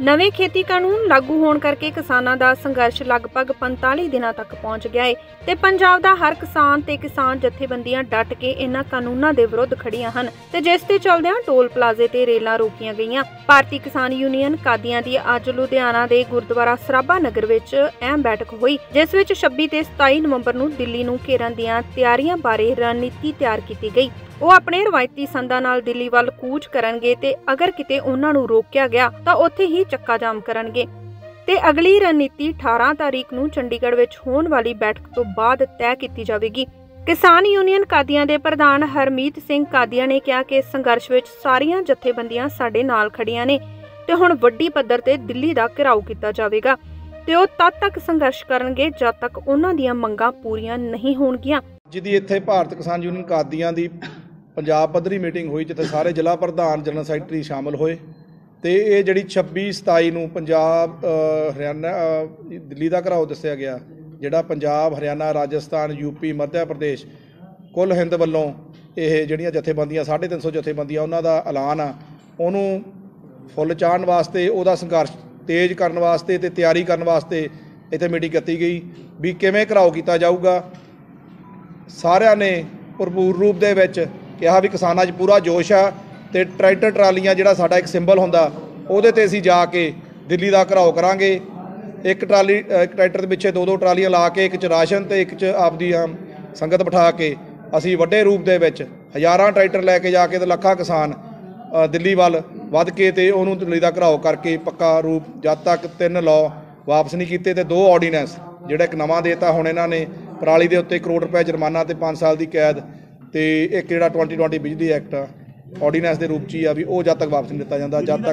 नवे खेती कानून लागू होने करके किसानां दा संघर्ष लगभग 45 दिनों तक पहुंच गया है ते पंजाब दा हर किसान ते किसान जथेबंदियां डट के इन्हां कानूनां दे विरुद्ध खड़ियां हन ते जिस ते चलदियां टोल प्लाजे ते रेलां रोकीਆਂ गईयां। भारतीय किसान यूनियन कादियां दी अज लुधियाना दे गुरुद्वारा सराभा नगर विच अहम बैठक हुई जिस विच 26 ते 27 नवंबर नूं दिल्ली नूं घेरन दीआं तैयारियां बारे रणनीति तैयार कीती गई। ਉਹ ਆਪਣੇ ਰਵਾਇਤੀ ਸੰਦਾਂ ਨਾਲ ਦਿੱਲੀ ਵੱਲ ਕੂਚ ਕਰਨਗੇ ਤੇ ਅਗਰ ਕਿਤੇ ਉਹਨਾਂ ਨੂੰ ਰੋਕਿਆ ਗਿਆ ਤਾਂ ਉੱਥੇ ਹੀ ਚੱਕਾ ਜਾਮ ਕਰਨਗੇ ਤੇ ਅਗਲੀ ਰਣਨੀਤੀ 18 ਤਾਰੀਖ ਨੂੰ ਚੰਡੀਗੜ੍ਹ ਵਿੱਚ ਹੋਣ ਵਾਲੀ ਬੈਠਕ ਤੋਂ ਬਾਅਦ ਤੈਅ ਕੀਤੀ ਜਾਵੇਗੀ। ਕਿਸਾਨ ਯੂਨੀਅਨ ਕਾਦੀਆਂ ਦੇ ਪ੍ਰਧਾਨ ਹਰਮੀਤ ਸਿੰਘ ਕਾਦੀਆਂ ਨੇ ਕਿਹਾ ਕਿ ਸੰਘਰਸ਼ ਵਿੱਚ ਸਾਰੀਆਂ ਜਥੇਬੰਦੀਆਂ ਸਾਡੇ ਨਾਲ ਖੜੀਆਂ ਨੇ ਤੇ ਹੁਣ ਵੱਡੀ ਪੱਧਰ ਤੇ ਦਿੱਲੀ ਦਾ ਘਿਰਾਓ ਕੀਤਾ ਜਾਵੇਗਾ ਤੇ ਉਹ ਤਦ ਤੱਕ ਸੰਘਰਸ਼ ਕਰਨਗੇ ਜਦ ਤੱਕ ਉਹਨਾਂ ਦੀਆਂ ਮੰਗਾਂ ਪੂਰੀਆਂ ਨਹੀਂ ਹੋਣਗੀਆਂ। ਜਿਹਦੀ ਇੱਥੇ ਭਾਰਤ ਕਿਸਾਨ ਯੂਨੀਅਨ ਕਾਦੀਆਂ ਦੀ पंजाब पद्धरी मीटिंग हुई जिथे सारे जिला प्रधान जनरल सैकटरी शामिल होए तो ये जी 26-27 नूं पंजाब हरियाणा दिल्ली का घराओ दस्सिया गया जिहड़ा पंजाब हरियाणा राजस्थान यूपी मध्य प्रदेश कुल हिंद वल्लों ये जिहड़ियां जथेबंदियां 350 जथेबंदियां उन्हां दा ऐलान आ उहनूं फुੱਲ चाढ़न वास्ते उहदा संघर्ष तेज़ करन वास्ते ते तैयारी करन वास्ते इत्थे मीटिंग कीती गई भी किवें घराओ कीता जाऊगा। सारिਆਂ ने भरपूर रूप दे विच कहा भी किसानां 'च पूरा जोश आ ते ट्रैक्टर ट्रालियां जिहड़ा साडा एक सिंबल हुंदा उहदे ते असीं जाके दिल्ली दा घराओ करांगे। एक ट्राली एक ट्रैक्टर दे पिछे 2-2 ट्रालियां ला के एक च राशन ते एक च आपदी संगत बिठा के असीं वड्डे रूप दे विच हज़ारां ट्रैक्टर लैके जाके ते ਲੱਖਾਂ किसान दिल्ली वल वध के ते उहनूं दिल्ली दा घराओ करके पक्का रूप जद तक 3 लॉ वापस नहीं कीते ते 2 ऑर्डीनेंस जिहड़ा एक नवां देता हुण इन्हां ने पराली दे उत्ते करोड़ रुपए जुर्माना ते 5 साल की कैद तो एक जो 2020 बिजली एक्ट ऑर्डीनेंस के रूप च ही आ भी वो जब तक वापस नहीं दिता जाता जब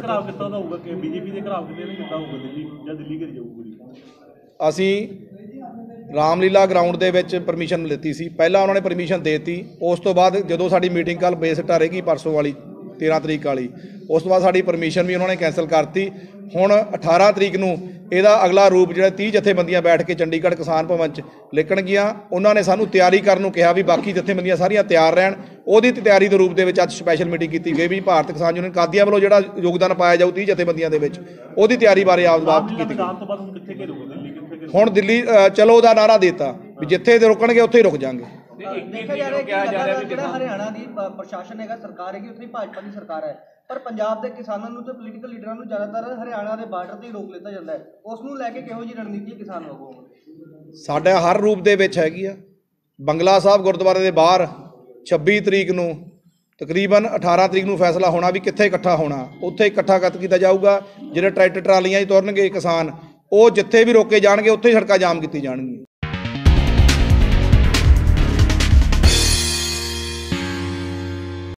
तक असी रामलीला ग्राउंड के विच परमिशन लेती सी। पहला उन्होंने परमिशन देती उस तो बाद जो साड़ी मीटिंग कल बेसिटा रहेगी परसों वाली 13 तरीक वाली उस तो बाद साड़ी परमिशन भी उन्होंने कैंसल करती। हुण 18 तरीक नूं ਇਹਦਾ अगला रूप जो 30 जथेबंदियां बैठ के चंडीगढ़ किसान भवन च लिखणगियां उन्होंने सानू तैयारी करन नूं कहा भी बाकी जथेबंदियां सारियां तैयार रहन उहदी तैयारी के रूप दे विच अज स्पैशल मीटिंग की गई भी भारत किसान यूनियन कादियां वालों जिहड़ा योगदान पाया जाऊ 30 जथेबंदियां दे विच उहदी तैयारी बारे बात की हुण दिल्ली चलो दा नारा देता भी जिथे दे रुकणगे उत्थे ही रुक जाएंगे। देखा जा रहा है कि हरियाणा की प्रशासन है सरकार है उत्थे भाजपा की सरकार है पर पंजाब के किसानों को तो पोलीटिकल लीडरां को ज़्यादातर हरियाणा के बार्डर से ही रोक लिया जाता है उसनूं लैके किहो जी रणनीति किसान लोगों साडा हर रूप दे विच हैगी आ। बंगला साहब गुरुद्वारे के बाहर 26 तरीक नूं तकरीबन 18 तरीक नूं फैसला होना भी कित्थे इकट्ठा होना उत्थे इकट्ठा किया जाऊगा। जिहड़े ट्रैक्टर ट्रालियां ही तुरनगे किसान वो जिथे भी रोके जाणगे उत्थे सड़कां जाम कीती जाणगीਆਂ।